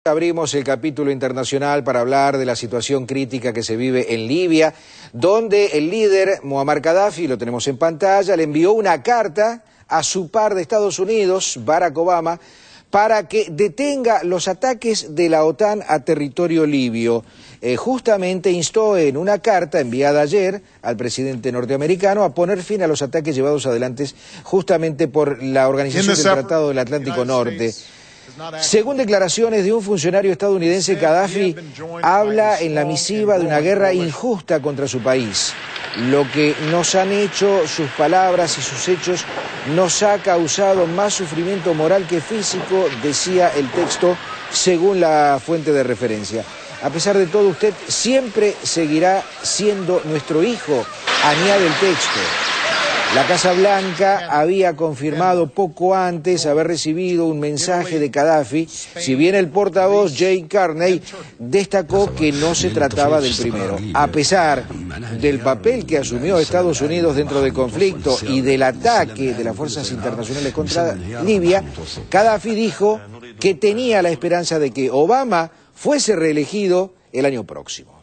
Abrimos el capítulo internacional para hablar de la situación crítica que se vive en Libia, donde el líder Muammar Gaddafi, lo tenemos en pantalla, le envió una carta a su par de Estados Unidos, Barack Obama, para que detenga los ataques de la OTAN a territorio libio. Justamente instó en una carta enviada ayer al presidente norteamericano a poner fin a los ataques llevados adelante justamente por la Organización del Tratado del Atlántico Norte. Según declaraciones de un funcionario estadounidense, Gaddafi habla en la misiva de una guerra injusta contra su país. Lo que nos han hecho sus palabras y sus hechos nos ha causado más sufrimiento moral que físico, decía el texto, según la fuente de referencia. A pesar de todo, usted siempre seguirá siendo nuestro hijo, añade el texto. La Casa Blanca había confirmado poco antes haber recibido un mensaje de Gaddafi, si bien el portavoz Jay Carney destacó que no se trataba del primero. A pesar del papel que asumió Estados Unidos dentro del conflicto y del ataque de las fuerzas internacionales contra Libia, Gaddafi dijo que tenía la esperanza de que Obama fuese reelegido el año próximo.